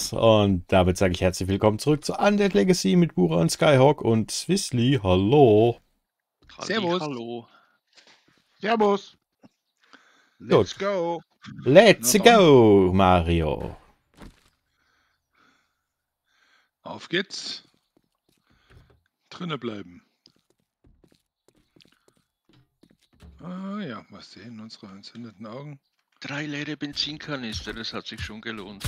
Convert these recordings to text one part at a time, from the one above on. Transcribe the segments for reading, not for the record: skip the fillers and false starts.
Servus und damit sage ich herzlich willkommen zurück zu Undead Legacy mit Bura und Skyhawk und Swizzly. Hallo. Servus. Hallo. Servus. Gut. Let's go. Let's go, Mario. Auf geht's. Drinne bleiben. Ah ja, was sehen unsere entzündeten Augen? 3 leere Benzinkanister, das hat sich schon gelohnt.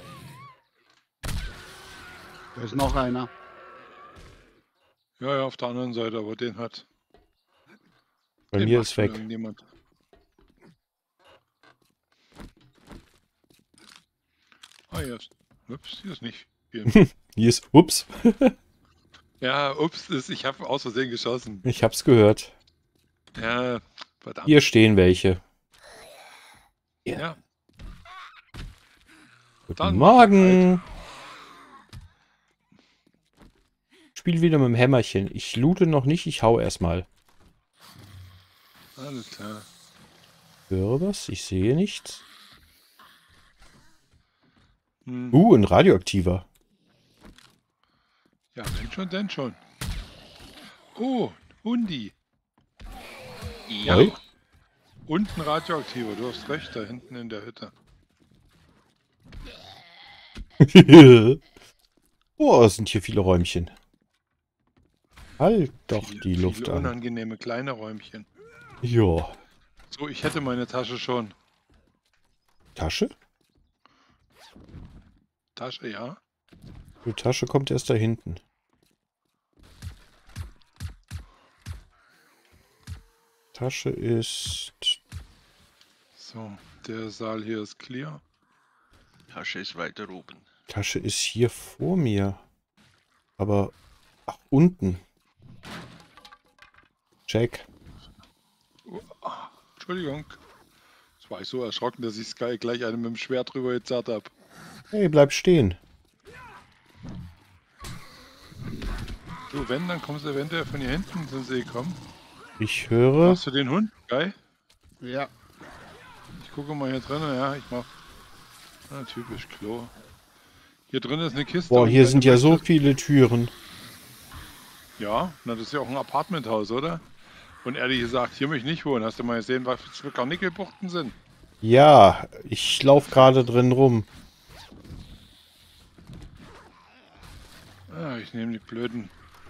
Da ist noch einer. Ja, auf der anderen Seite, aber den hat. Bei Den mir macht ist schon weg. irgendjemand. Ah, hier ist. Ups, hier ist nicht viel. Hier ist, ups, Ja, ups, ich habe aus Versehen geschossen. ich hab's gehört. Ja, verdammt. Hier stehen welche. Ja, Guten Dann Morgen. Spiel wieder mit dem Hämmerchen. Ich loote noch nicht, ich hau erstmal. alles klar. Höre was? Ich sehe nichts. Hm. Ein radioaktiver. Ja, wenn schon, denn schon. Oh, Hundi. Ja, Oi. Und ein radioaktiver, du hast recht, da hinten in der Hütte. Boah, sind hier viele Räumchen. Halt doch die Luft Viele an. unangenehme kleine Räumchen. Ja. So, ich hätte meine Tasche schon. Tasche? Tasche, ja. Die Tasche kommt erst da hinten. Tasche ist... So, der Saal hier ist clear. Tasche ist weiter oben. Tasche ist hier vor mir. Aber... Ach, unten. Check. Entschuldigung. Das war ich so erschrocken, dass ich Sky gleich einem mit dem Schwert drüber gezerrt habe. Hey, bleib stehen. So, wenn, dann kommst du eventuell von hier hinten zum See kommen. Ich höre... Hast du den Hund, Sky? Ja. Ich gucke mal hier drinnen, ja, ich mach. Ah, typisch Klo. Hier drin ist eine Kiste. Boah, und hier wenn sind du ja so möchtest- viele Türen. Ja, na, das ist ja auch ein Apartmenthaus, oder? Und ehrlich gesagt, hier möchte ich nicht wohnen. Hast du mal gesehen, was für Karnickelbuchten sind? Ja, ich laufe gerade drin rum. Ah, ich nehme die blöden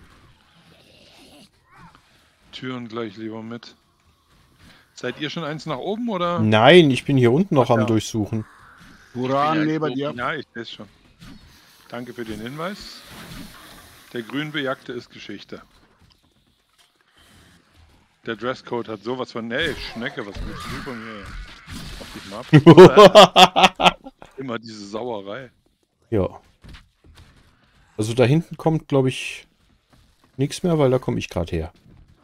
Türen gleich lieber mit. Seid ihr schon eins nach oben, oder? Nein, ich bin hier unten noch Ach am ja. Durchsuchen. Uran bin neben ein dir. Ja, ich sehe es schon. Danke für den Hinweis. Der Grünbejagte ist Geschichte. Der Dresscode hat sowas von... Ey, Schnecke, was willst du von mir? Auf dich mal ab. Immer diese Sauerei. Ja. Also da hinten kommt, glaube ich, nichts mehr, weil da komme ich gerade her.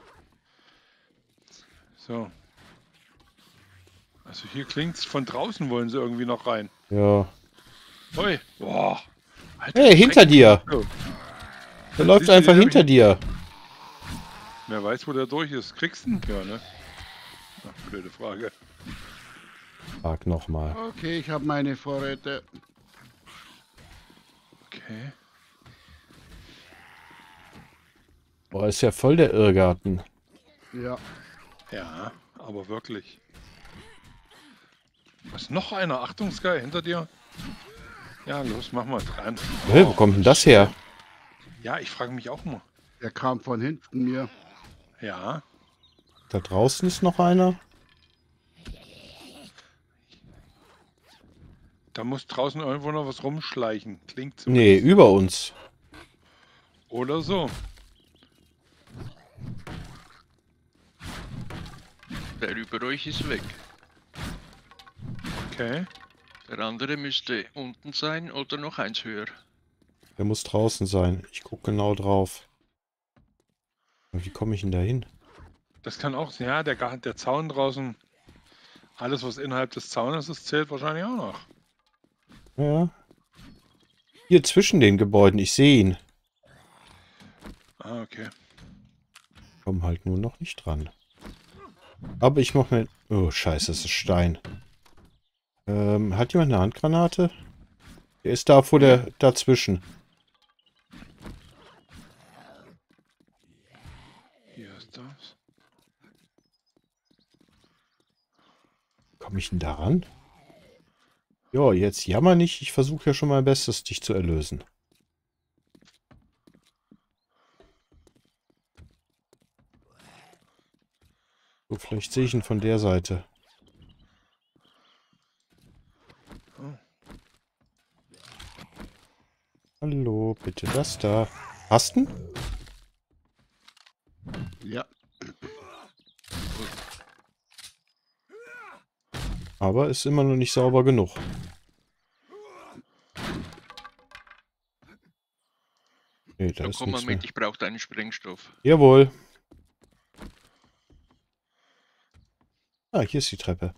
So. Also hier klingt's, von draußen wollen sie irgendwie noch rein. Ja. Hui. Boah. Alter, Hey, hinter dir! Oh. Der läuft siehst du einfach den hinter dir. Wer weiß, wo der durch ist. Kriegst du ihn? Ja, ne? Ach, blöde Frage. Frag nochmal. Okay, ich habe meine Vorräte. Okay. Boah, ist ja voll der Irrgarten. Ja. Ja, aber wirklich. Was, noch einer? Achtung, Sky, hinter dir. Ja, los, mach mal dran. Hey, wo kommt denn das her? Ja, ich frage mich auch mal. Der kam von hinten mir. Ja, Da draußen ist noch einer. da muss draußen irgendwo noch was rumschleichen. Klingt so. Nee, über uns. Oder so. Der über euch ist weg. Okay. Der andere müsste unten sein oder noch eins höher. Der muss draußen sein. Ich gucke genau drauf. Aber wie komme ich denn da hin? Das kann auch, ja, der Zaun draußen. Alles, was innerhalb des Zaunes ist, zählt wahrscheinlich auch noch. Ja. Hier zwischen den Gebäuden. Ich sehe ihn. Ah, okay. Komm halt nur noch nicht dran. Aber ich mache mir... Oh, scheiße, das ist Stein. Hat jemand eine Handgranate? Der ist da vor der dazwischen. Hier ist das. Komme ich denn da ran? Ja, jetzt jammer nicht. Ich versuche ja schon mein Bestes, dich zu erlösen. So, vielleicht sehe ich ihn von der Seite. Hallo, bitte das da. Hast du ihn? Ja. Aber ist immer noch nicht sauber genug. Nee, da So, ist komm mal nichts mehr. mit, ich brauche deinen Sprengstoff. Jawohl. Ah, hier ist die Treppe.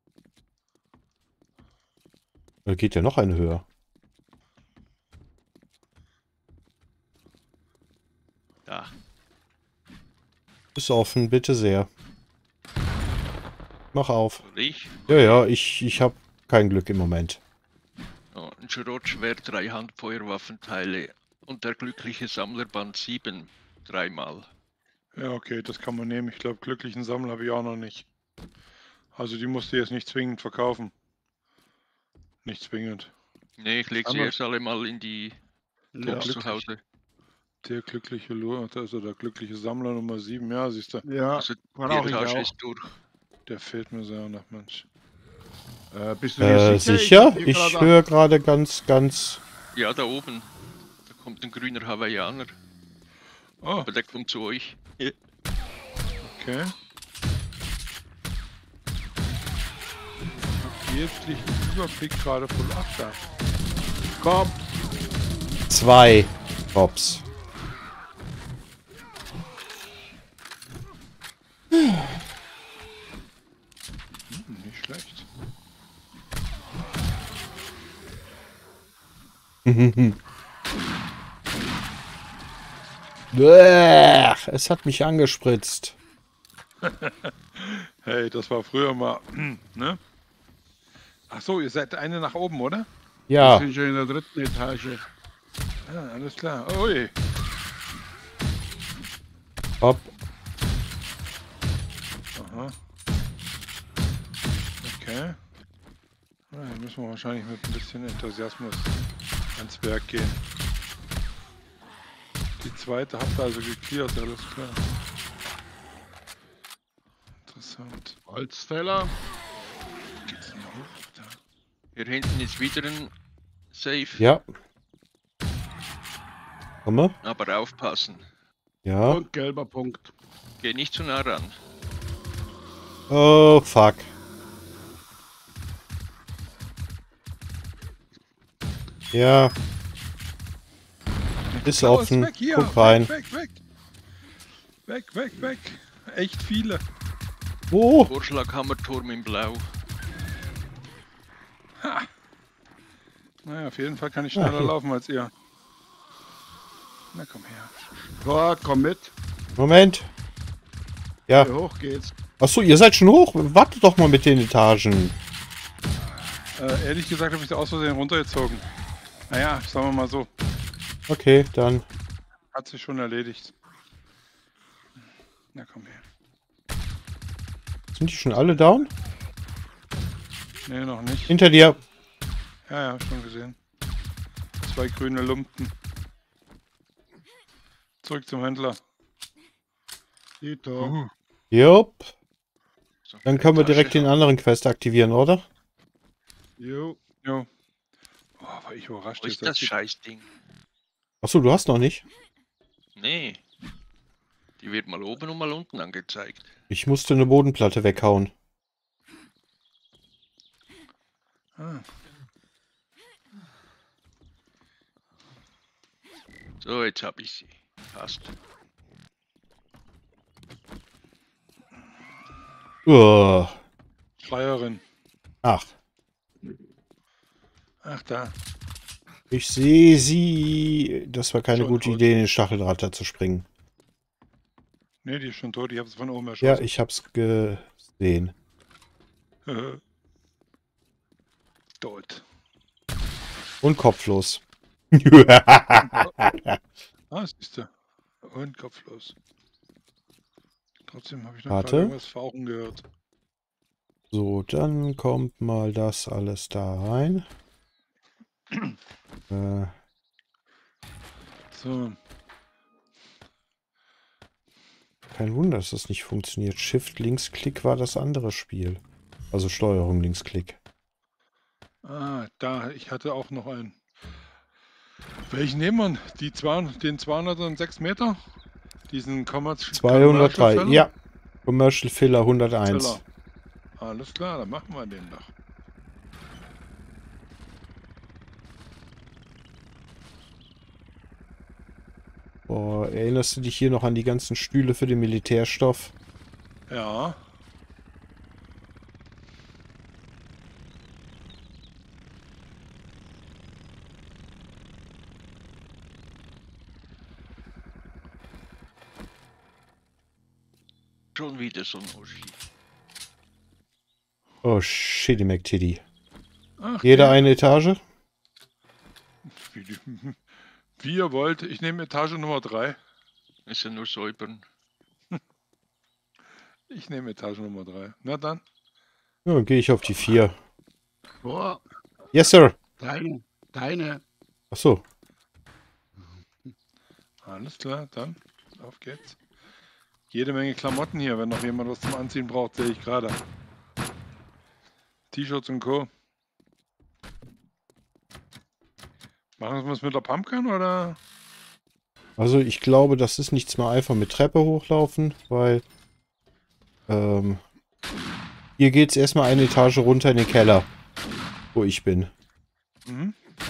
Da geht ja noch eine höher. Da. Ist offen, bitte sehr. Mach auf. Soll ich? Ja, ja, ich habe kein Glück im Moment. Oh, ein Schrottschwert, 3 Handfeuerwaffenteile und der glückliche Sammlerband 7. 3-mal. Ja, okay, das kann man nehmen. Ich glaube, glücklichen Sammler habe ich auch noch nicht. Also die musst du jetzt nicht zwingend verkaufen. Nicht zwingend. Nee, ich lege sie Sammler- erst alle mal in die Ja. Box zu Hause. Der glückliche also der glückliche Sammler Nummer 7, ja, siehst du. Ja, Also die brauche ich Etage auch. ist durch. Der fehlt mir sehr nach Mensch. Bist du dir sicher? Sicher? hab hier Ich gerade- höre gerade ganz... Ja, da oben. Da kommt ein grüner Hawaiianer. Oh, Aber der kommt zu euch. okay. Jetzt liegt ein Überblick gerade voll ab da. Komm, 2 Drops. Nicht schlecht. Bäh, es hat mich angespritzt. Hey, das war früher mal, ne? Ach so, ihr seid eine nach oben, oder? wir Ja, sind schon in der 3. Etage. Ja, alles klar. Ui. hopp. Aha. Okay. Na, dann müssen wir wahrscheinlich mit ein bisschen Enthusiasmus ans Werk gehen. Die zweite habt ihr also geklärt, alles klar. Interessant. Holzfäller. Geht's denn hoch? Da. Hier hinten ist wieder ein Safe. Ja. Komme. Aber aufpassen. Ja. Und gelber Punkt. Geh nicht zu nah ran. Oh, fuck. Ja. Ist Los, offen. weg hier! Guck rein. Weg, weg, weg! Weg, weg, weg! Echt viele. Oh. Vorschlaghammerturm in Blau. Naja, auf jeden Fall kann ich schneller Ja. laufen als ihr. Na komm her. Tor, komm mit. Moment. Ja. Hier hoch geht's. Achso, ihr seid schon hoch? Wartet doch mal mit den Etagen. Ehrlich gesagt habe ich sie aus Versehen runtergezogen. Naja, sagen wir mal so. Okay, dann. Hat sich schon erledigt. Na komm her. Sind die schon alle down? Nee, noch nicht. Hinter dir. Ja, ja, schon gesehen. 2 grüne Lumpen. Zurück zum Händler. Die Tor. Jupp. So, Dann können wir Tasche. direkt den anderen Quest aktivieren, oder? Jo. Jo. Oh, war ich überrascht. Wo jetzt, ist das dass die- Scheißding? Achso, du hast noch nicht. Nee. Die wird mal oben und mal unten angezeigt. Ich musste eine Bodenplatte weghauen. Ah, So, jetzt habe ich sie. Passt. Uah. Schreierin. Ach, Ach da. ich sehe sie. Das war keine Schon gute tot. Idee, in den Stacheldraht da zu springen. Nee, die ist schon tot. Ich habe es von oben Ja, erschossen. ich hab's gesehen. Tot. Und kopflos. Ah, siehste. Und kopflos. Trotzdem habe ich noch Warte. gerade irgendwas fauchen gehört. So, dann kommt mal das alles da rein. So, Kein Wunder, dass das nicht funktioniert. Shift, Links, Klick war das andere Spiel. Also Steuerung, Links, Klick. da, ich hatte auch noch einen. Welchen nehmen wir? Den 206 Meter? Diesen 203, ja. Commercial Filler 101. Alles klar, dann machen wir den doch. Boah, erinnerst du dich hier noch an die ganzen Stühle für den Militärstoff? Ja. Schon wieder so ein Oschi. Oh, shitty McTitty. Ach, Jeder der- eine Etage? Wie ihr wollt. Ich nehme Etage Nummer 3. Ist ja nur säubern. Ich nehme Etage Nummer 3. Na dann. Ja, dann gehe ich auf die 4. Boah, Yes, sir. deine. Ach so. Alles klar, dann. Auf geht's. Jede Menge Klamotten hier, wenn noch jemand was zum Anziehen braucht, sehe ich gerade. T-Shirts und Co. Machen wir es mit der Pumpkin oder? Also ich glaube, das ist nichts mehr einfach mit Treppe hochlaufen, weil hier geht es erstmal eine Etage runter in den Keller, wo ich bin. Mhm.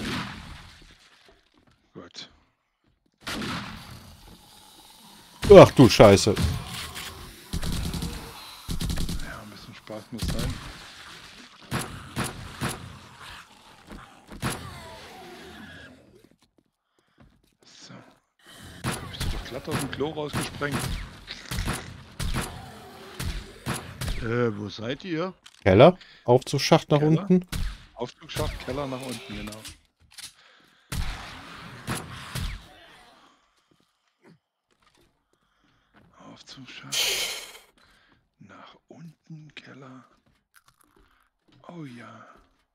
Gut. Ach du Scheiße. Ja, ein bisschen Spaß muss sein. So. Bist du doch glatt aus dem Klo rausgesprengt? Wo seid ihr? Keller, Aufzugsschacht nach Keller? unten. Aufzugsschacht, Keller nach unten, genau. Aufzugsschacht. Nach unten, Keller. Oh ja.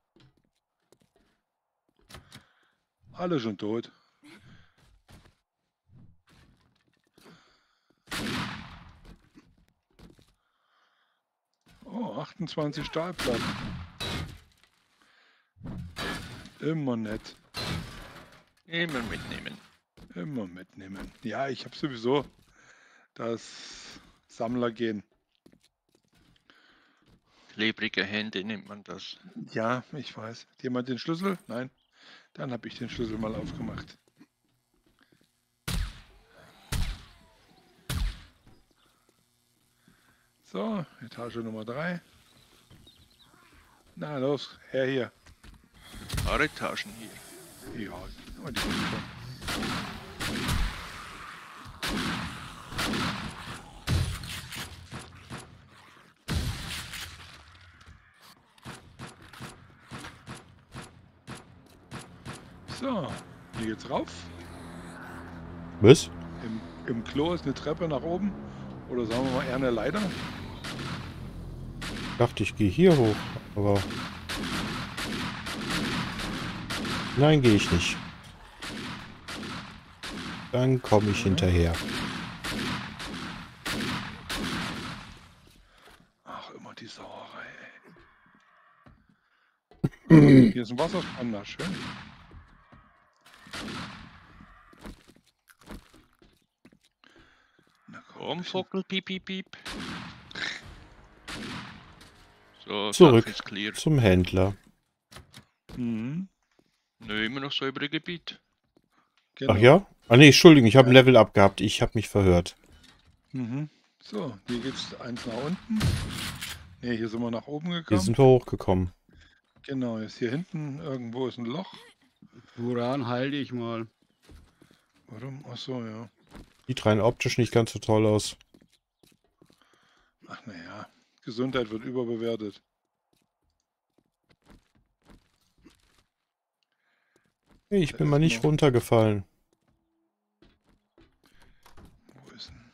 Alle schon tot. Oh, 28 Stahlplatten. Immer nett. Immer mitnehmen. Immer mitnehmen. Ja, ich habe sowieso das Sammlergehen. Klebrige Hände nennt man das. Ja, ich weiß. Hat jemand den Schlüssel? Nein. Dann habe ich den Schlüssel mal aufgemacht. So, Etage Nummer 3. Na los, her hier. Paar Etagen hier. Ja, oh, die kommen schon. So, hier geht's rauf. Was? Im Klo ist eine Treppe nach oben. Oder sagen wir mal eher eine Leiter. Ich dachte, ich gehe hier hoch, aber... Nein, gehe ich nicht. Dann komme ich hinterher. Ach, immer die Sauerei, ey. Hier ist ein Wasserspanner, schön. Na komm, Komm, ein bisschen- Vogel, piep, piep, piep. So, Zurück. Sache ist clear. Zum Händler. Mhm, Nö, immer noch saubere Gebiet. genau. Ach ja? Ah nee, Entschuldigung, ich habe ein Level up gehabt. Ich habe mich verhört. Mhm. So, hier geht's eins nach unten. Ne, hier sind wir nach oben Hier gekommen. sind wir hochgekommen. Genau, jetzt hier hinten irgendwo ist ein Loch. Buran, heil dich mal. Warum? Ach so, ja. Sieht rein optisch nicht ganz so toll aus. Ach naja, Gesundheit wird überbewertet. Hey, ich bin mal nicht runtergefallen. Wo ist denn?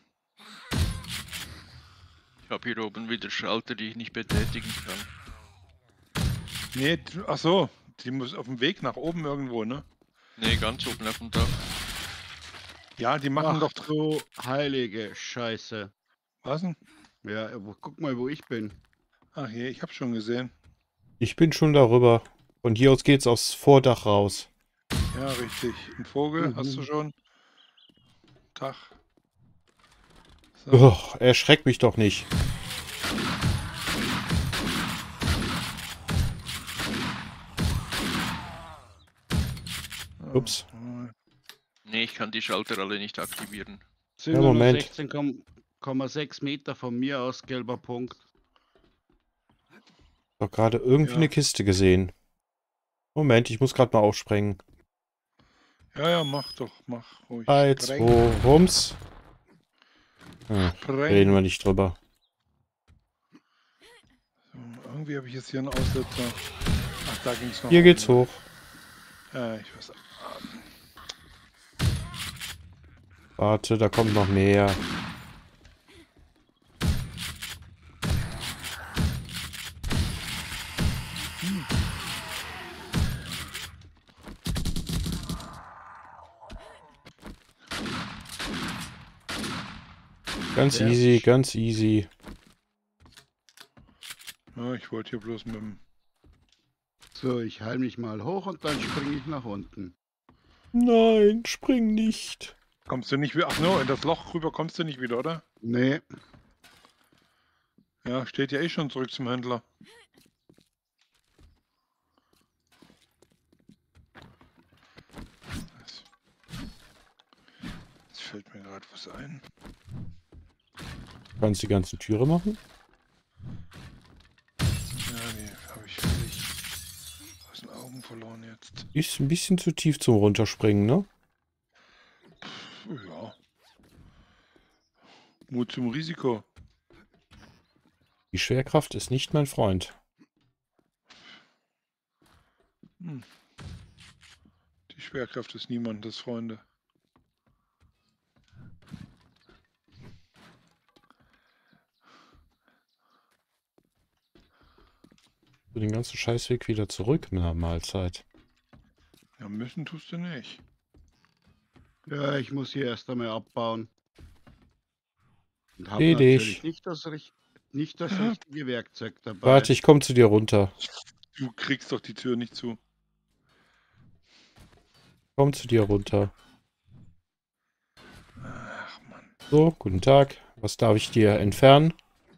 Ich habe hier oben wieder Schalter, die ich nicht betätigen kann. Nee, ach so. Die muss auf dem Weg nach oben irgendwo, ne? Ne, ganz oben auf dem Dach. Ja, die machen Ach doch... du heilige Scheiße. Was denn? Ja, guck mal, wo ich bin. Ach je, ich hab schon gesehen. Ich bin schon darüber. Von hier aus geht's aufs Vordach raus. Ja, richtig. Ein Vogel, hast du Mhm. schon? Tag. So. Och, erschreck mich doch nicht. Ups. Ne, ich kann die Schalter alle nicht aktivieren. Sind Ja, nur noch Moment. 16,6 Meter von mir aus, gelber Punkt. Doch gerade irgendwie Ja. eine Kiste gesehen. Moment, ich muss gerade mal aufsprengen. Ja, ja, mach doch, mach ruhig. 3, Spreng, 2, Rums. Hm, spreng. reden wir nicht drüber. So, irgendwie habe ich jetzt hier einen Aussetzer. Ach, da ging's noch. Hier geht's hoch. Ja, ich weiß. Warte, da kommt noch mehr. Ganz Sehr easy, sch- ganz easy. Ja, ich wollte hier bloß mit dem... So, ich heile mich mal hoch und dann springe ich nach unten. Nein, spring nicht. Kommst du nicht wieder... Ach no, in das Loch rüber kommst du nicht wieder, oder? Nee, Ja, steht ja eh schon zurück zum Händler. Jetzt fällt mir gerade was ein. Kannst die ganze Türe machen? Ja, die habe ich völlig aus den Augen verloren jetzt. Ist ein bisschen zu tief zum Runterspringen, ne? Ja. Mut zum Risiko. Die Schwerkraft ist nicht mein Freund. Die Schwerkraft ist niemandes Freunde. So den ganzen Scheißweg wieder zurück mit einer Mahlzeit. Ja, müssen tust du nicht. ja, ich muss hier erst einmal abbauen. Und habe Seh natürlich dich. nicht das richtige Werkzeug dabei. Warte, ich komme zu dir runter. Du kriegst doch die Tür nicht zu. Komm zu dir runter. Ach Mann. So, guten Tag. Was darf ich dir entfernen?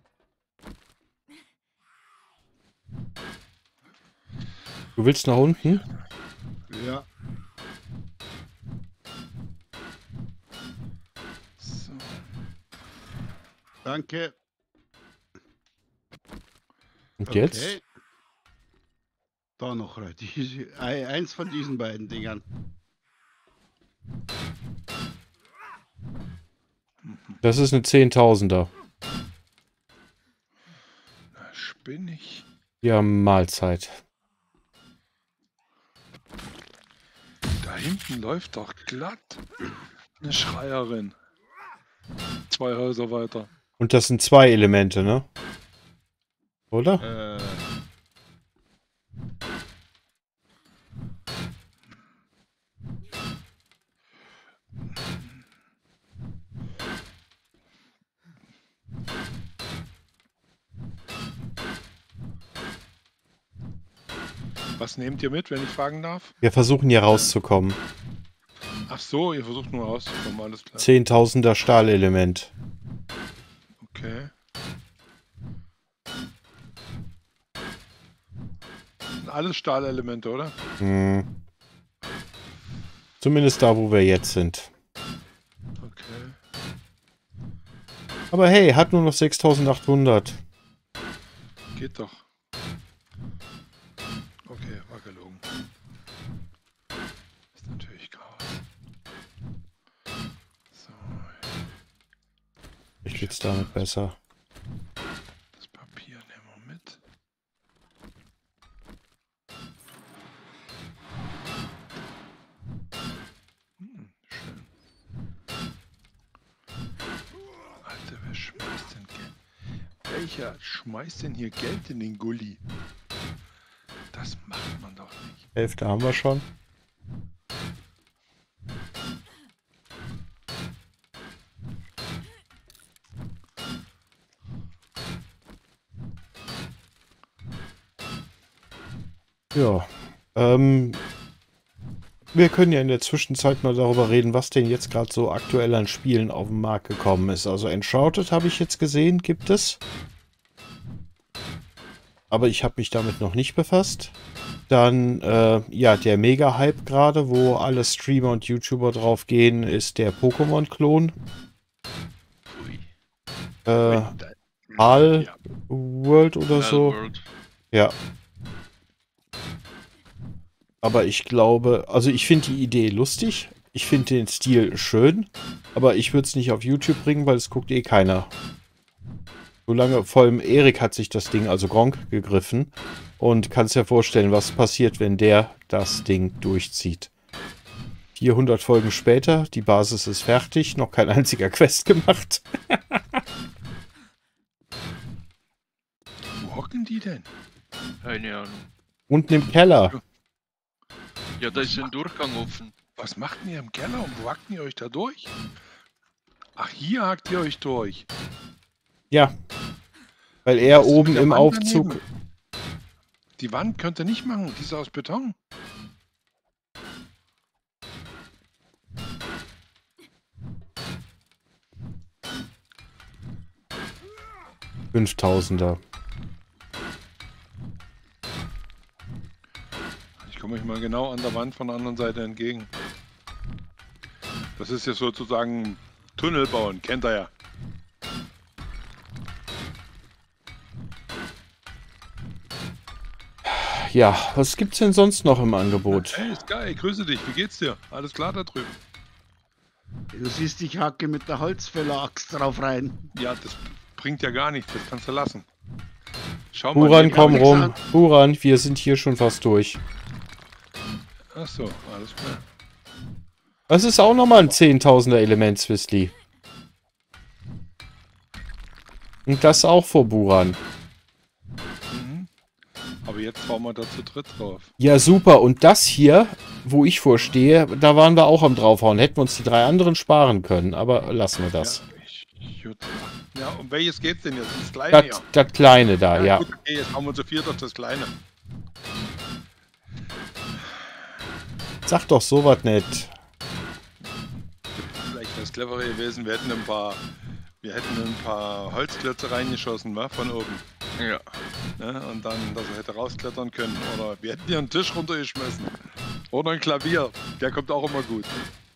Du willst nach unten? Ja, So. danke. Und jetzt? Okay. Da noch eins von diesen beiden Dingern. Das ist eine 10.000er. Na, spinn ich. Ja, Mahlzeit. Da hinten läuft doch glatt. Eine Schreierin. 2 Häuser weiter. Und das sind 2 Elemente, ne? Oder? Was nehmt ihr mit, wenn ich fragen darf? Wir versuchen hier rauszukommen. Ach so, ihr versucht nur rauszukommen, alles klar. 10.000er Stahlelement. Okay. Sind alles Stahlelemente, oder? Hm. Zumindest da, wo wir jetzt sind. Okay. Aber hey, hat nur noch 6.800. Geht doch. Okay, war gelogen. Ist natürlich Chaos. So, Ich geht's damit besser. das Papier nehmen wir mit. Welcher schmeißt denn hier Geld in den Gully? Das macht man doch nicht. Hälfte haben wir schon. Ja, wir können ja in der Zwischenzeit mal darüber reden, was denn jetzt gerade so aktuell an Spielen auf den Markt gekommen ist. Also Enshrouded habe ich jetzt gesehen, gibt es. Aber ich habe mich damit noch nicht befasst. Dann, ja, der Mega-Hype gerade, wo alle Streamer und YouTuber drauf gehen, ist der Pokémon-Klon. Ui. Hal Ja. World oder so. World. Ja. Aber ich glaube, also ich finde die Idee lustig. Ich finde den Stil schön. Aber ich würde es nicht auf YouTube bringen, weil es guckt eh keiner. Solange, vor allem Erik hat sich das Ding, also Gronkh, gegriffen. Und kannst dir vorstellen, was passiert, wenn der das Ding durchzieht. 400 Folgen später, die Basis ist fertig, noch kein einziger Quest gemacht. Wo hocken die denn? Keine Ahnung. Unten im Keller. Ja, da ist ein Durchgang offen. Was macht ihr im Keller und wo hackt ihr euch da durch? Ach, hier hackt ihr euch durch. Ja. Weil er Was ist oben mit der im Wand Aufzug... daneben? Die Wand könnt ihr nicht machen, die ist aus Beton. Fünftausender. Ich komme euch mal genau an der Wand von der anderen Seite entgegen. Das ist ja sozusagen Tunnel bauen, kennt ihr ja. Ja, was gibt's denn sonst noch im Angebot? Hey Sky, grüße dich, wie geht's dir? Alles klar da drüben? Du siehst, ich hacke mit der Holzfäller-Axt drauf rein. Ja, das bringt ja gar nichts, das kannst du lassen. Schau mal. Buran, hier komm kann rum. Buran, wir sind hier schon fast durch. Ach so, alles klar. Das ist auch nochmal ein 10.000er Element, Swissly. Und das auch vor Buran. Mhm. Aber jetzt fahren wir da zu dritt drauf. Ja, super. Und das hier, wo ich vorstehe, da waren wir auch am draufhauen. Hätten wir uns die 3 anderen sparen können. Aber lassen wir das. Ja, um welches geht's denn jetzt? Das kleine ja. Das kleine da, ja. Gut, okay, jetzt haben wir zu viert auf das kleine. Sag doch sowas nicht. Vielleicht wäre es cleverer gewesen, wir hätten ein paar Holzklötze reingeschossen, wa? Von oben. Ja. Ne? Und dann, dass er hätte rausklettern können. Oder wir hätten hier einen Tisch runtergeschmissen. Oder ein Klavier. Der kommt auch immer gut.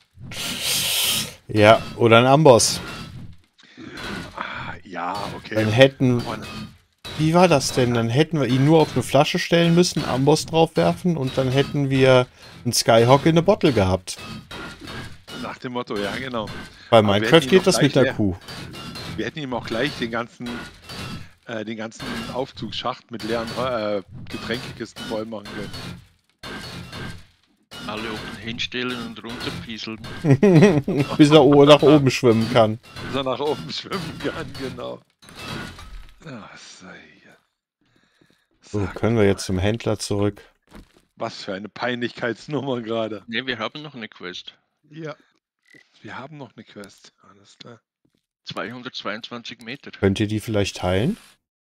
Ja, oder ein Amboss. Ah, ja, okay. Dann hätten... Aber Wie war das denn? Dann hätten wir ihn nur auf eine Flasche stellen müssen, Amboss draufwerfen und dann hätten wir einen Skyhawk in a Bottle gehabt. nach dem Motto, ja genau. Bei Aber wir Minecraft hätten ihn geht auch das mit gleich der Kuh. Wir hätten ihm auch gleich den ganzen Aufzugsschacht mit leeren Getränkekisten voll machen können. Alle unten hinstellen und runterpieseln. Bis er nach oben schwimmen kann. Dass er nach oben schwimmen kann, genau. Ach, So, können wir jetzt zum Händler zurück. Was für eine Peinlichkeitsnummer gerade. Ne, wir haben noch eine Quest. Ja. Wir haben noch eine Quest. Alles klar. 222 Meter. Könnt ihr die vielleicht teilen?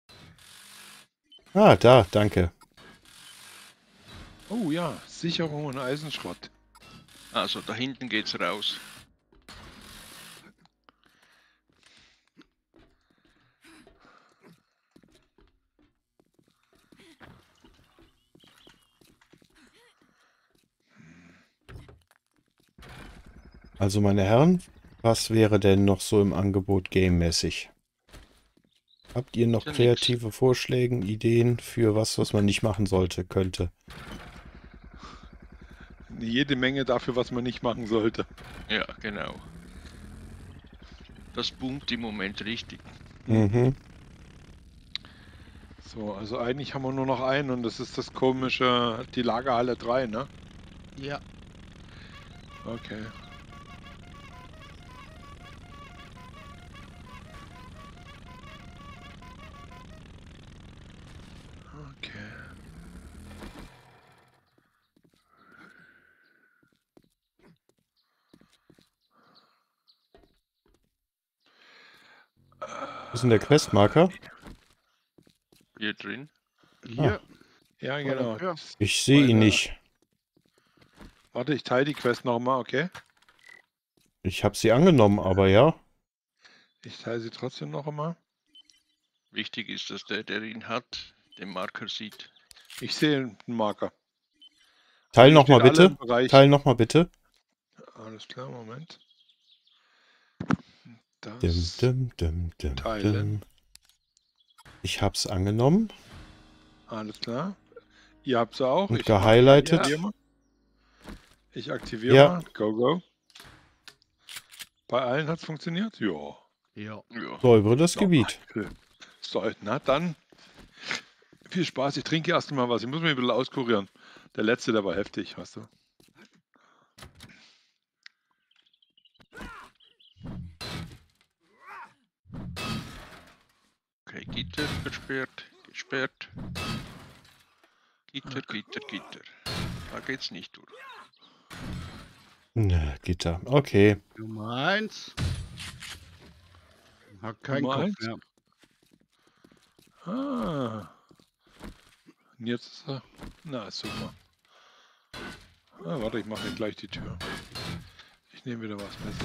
Ah, da, danke. Oh ja, Sicherung und Eisenschrott. Also da hinten geht's raus. Also meine Herren, was wäre denn noch so im Angebot gamemäßig? Habt ihr noch Ja, nix. kreative Vorschläge, Ideen für was man nicht machen sollte, könnte? Jede Menge dafür, was man nicht machen sollte. Ja, genau. Das boomt im Moment richtig. Mhm. So, also eigentlich haben wir nur noch einen und das ist das komische, die Lagerhalle 3, ne? Ja. Okay. ist denn der Questmarker? Hier drin. Hier. Ja, vor der genau. Tür. Ich sehe ihn nicht. Warte, ich teile die Quest nochmal, okay? Ich habe sie angenommen, aber ja. Ich teile sie trotzdem noch einmal. Wichtig ist, dass der ihn hat, den Marker sieht. Ich sehe einen Marker. Teil Also nochmal steht alle im bitte. Bereich. Teil nochmal bitte. Alles klar, Moment. Dim, Das dim, dim, dim, Teilen. dim. Ich hab's angenommen Alles klar. Ihr habt es auch. und Ich mach- gehighlightet. aktiviere mal. Ich aktiviere Ja. mal. Go, go. Bei allen hat es funktioniert? Ja. Ja. Ja. Säubere das So. Gebiet. So, na dann. Viel Spaß. Ich trinke erst mal was. Ich muss mich ein bisschen auskurieren. Der letzte, der war heftig, weißt du. Okay, Gitter versperrt, gesperrt. Gitter, Gitter, Gitter. Da geht's nicht durch. Na, Gitter. Okay. Nummer 1. Hat keinen Nummer Kopf eins? mehr. Ah. Und jetzt ist er. Na, super. Ah, warte, ich mache gleich die Tür. Ich nehme wieder was mit.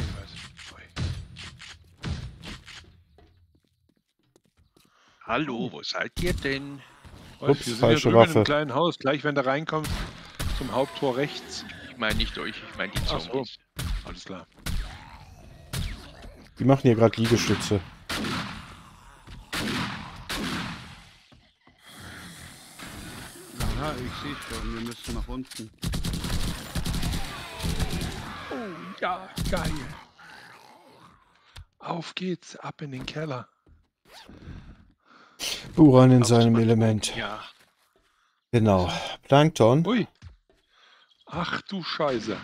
Hallo, wo seid ihr denn? Ups, Wir sind falsche hier drüben Waffe. im kleinen Haus. Gleich, wenn du reinkommst, zum Haupttor rechts. Ich meine nicht euch, ich meine die Ach so. Zombies. Alles klar. Die machen hier gerade Liegestütze. Aha, ich sehe schon. Wir müssen nach unten. Oh ja, geil. Auf geht's, ab in den Keller. Buran in Aufs seinem Mann. Element. Ja, Genau. Plankton. Ui. Ach du Scheiße.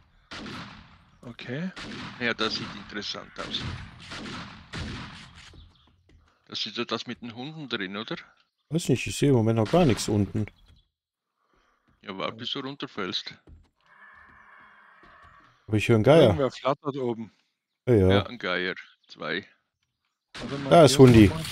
Okay. ja, das sieht interessant aus. Das ist ja das mit den Hunden drin, oder? Weiß nicht, ich sehe im Moment noch gar nichts unten. Ja, warte, bis du runterfällst. Aber ich höre einen Geier. Irgendwer flattert oben. Ja, Ja, ja. ein Geier. 2. Warte mal, Da ist hier Hundi. nochmal.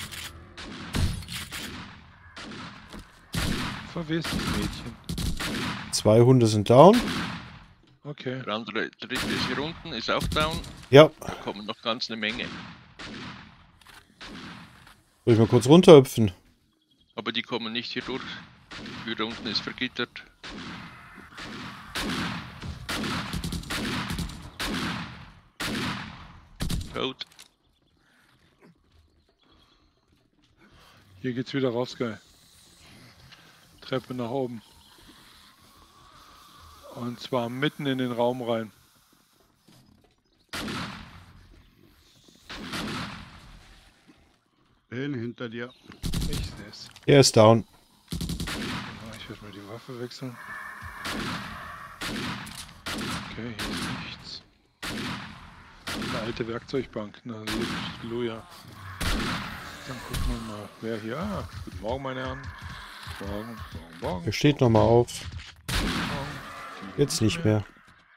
Verwestes Mädchen. 2 Hunde sind down. Okay. Der andere, dritte ist hier unten, ist auch down. Ja. Da kommen noch ganz eine Menge. Soll ich mal kurz runterhüpfen? Aber die kommen nicht hier durch. Hier unten ist vergittert. Tot. Hier geht's wieder raus, geil. Treppe nach oben. Und zwar mitten in den Raum rein. Bin hinter dir. Ich sehe es. Er ist down. Ich werde mal die Waffe wechseln. Okay, hier ist nichts. Eine alte Werkzeugbank. Na, Halleluja. Dann gucken wir mal, wer hier. Ah, guten Morgen, meine Herren. Morgen, morgen, morgen. Er steht nochmal auf. morgen. Jetzt nicht mehr.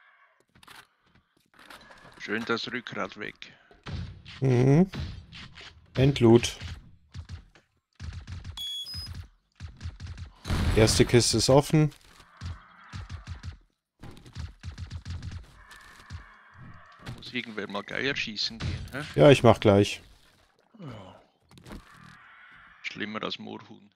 Schön das Rückgrat weg. Mhm. Endloot. Erste Kiste ist offen. Muss irgendwer mal Geier schießen gehen, hä? Ja, ich mach gleich. Ja. Schlimmer als Moorhuhn.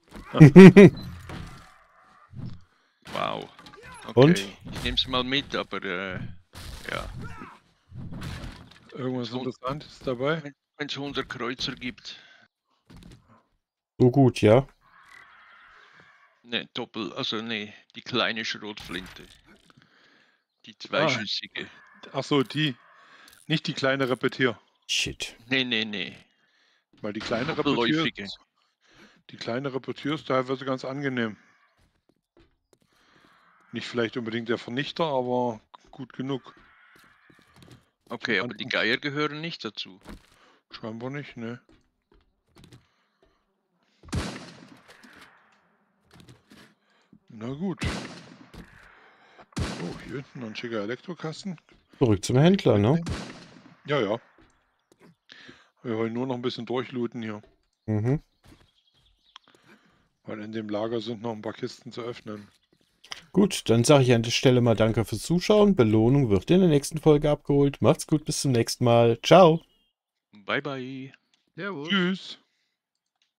Wow. Okay. Und? Ich nehme sie mal mit, aber ja. Irgendwas So. Interessantes dabei? Wenn es 100 Kreuzer gibt. So gut, ja. Ne, also ne, die kleine Schrotflinte. Die Ah. zweischüssige. Ach so, die. Nicht die kleine Repetier. Shit. Nee. Weil die kleine Repetier Doppelläufige. ist, die kleine Repetier ist teilweise ganz angenehm. Nicht vielleicht unbedingt der Vernichter, aber gut genug. Okay, Zum aber die Anfang. Geier gehören nicht dazu. Scheinbar nicht, ne? Na gut. Oh, hier hinten noch ein schicker Elektrokasten. Zurück zum Händler, ne? Ja, ja. Wir wollen nur noch ein bisschen durchlooten hier. Mhm. Weil in dem Lager sind noch ein paar Kisten zu öffnen. Gut, dann sage ich an der Stelle mal danke fürs Zuschauen. Belohnung wird in der nächsten Folge abgeholt. Macht's gut, bis zum nächsten Mal. Ciao. Bye bye. Servus. Tschüss.